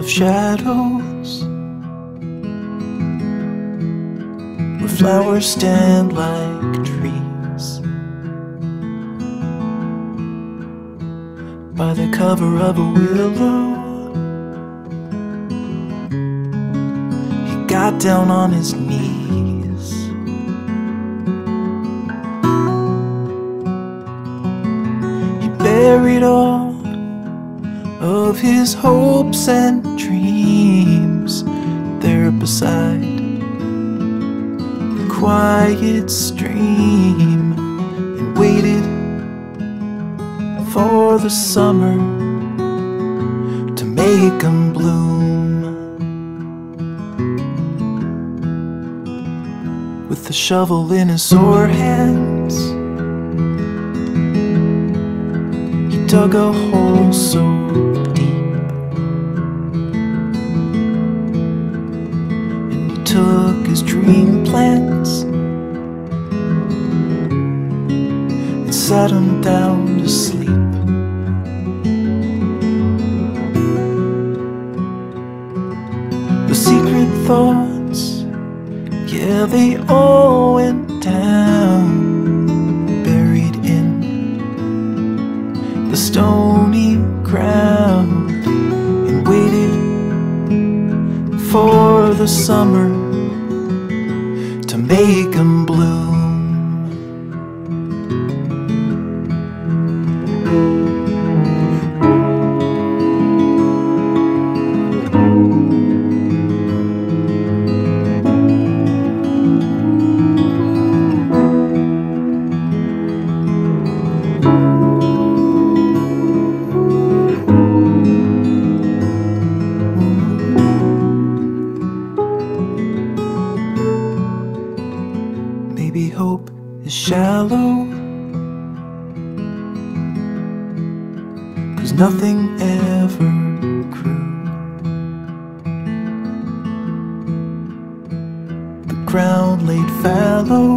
of shadows, where flowers stand like trees, by the cover of a willow. He got down on his knees. He buried all of his hopes and dreams there beside the quiet stream, and waited for the summer to make 'em bloom. With the shovel in his sore hands, he dug a hole so deep, and he took his dream plants and sat him down to sleep. The secret thoughts, yeah, they all went down, buried in the stony ground, and waited for the summer to make 'em bloom. Maybe hope is shallow, 'cause nothing ever grew. The ground laid fallow,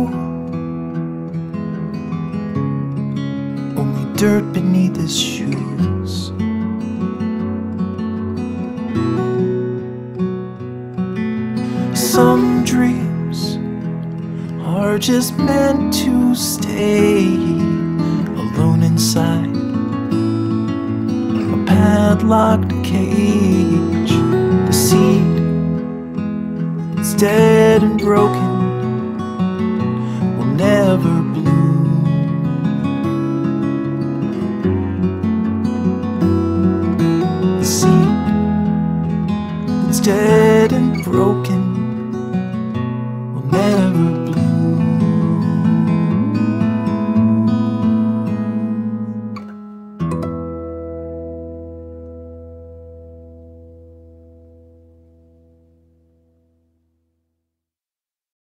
only dirt beneath his shoes. Some dreams are just meant to stay alone inside a padlocked cage. The seed that's dead and broken will never bloom. The seed that's dead and broken will never bloom.